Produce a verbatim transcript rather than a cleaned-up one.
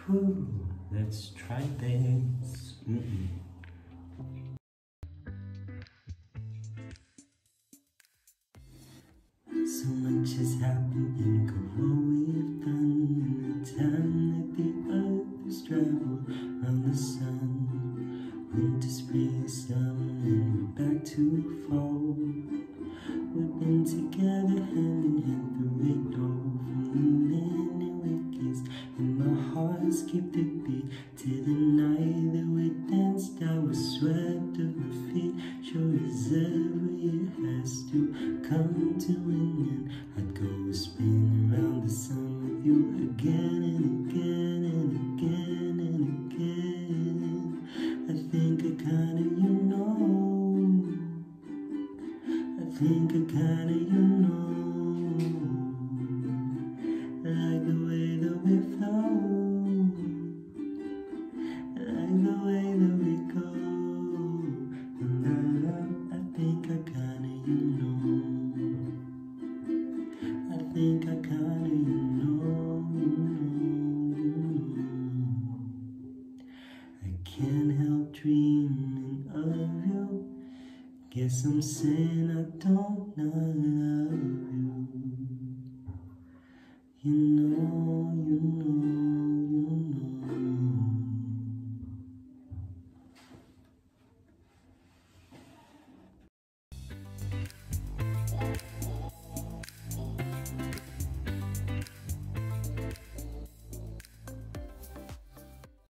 Ooh, let's try this. Mm-mm. So much has happened, think of what we've done in the time that the earth has traveled around the sun. Winter, spring, summer, and we're back to fall. We've been together hand in hand through it all, from the minute we kissed, and my heart skipped a beat till the night that we danced. I was swept off my feet. Sure as ever it has to come to an end. I'd go spin around the sun with you again and again and again and again. I think I kinda, you know, I think I kinda, you know, like the way that we flow, like the way that we go. And I love, I think I kinda, you know, I think I kinda, you know, you know, you know. I can't help dreaming of you. Guess I'm saying I don't love you. You know, you know.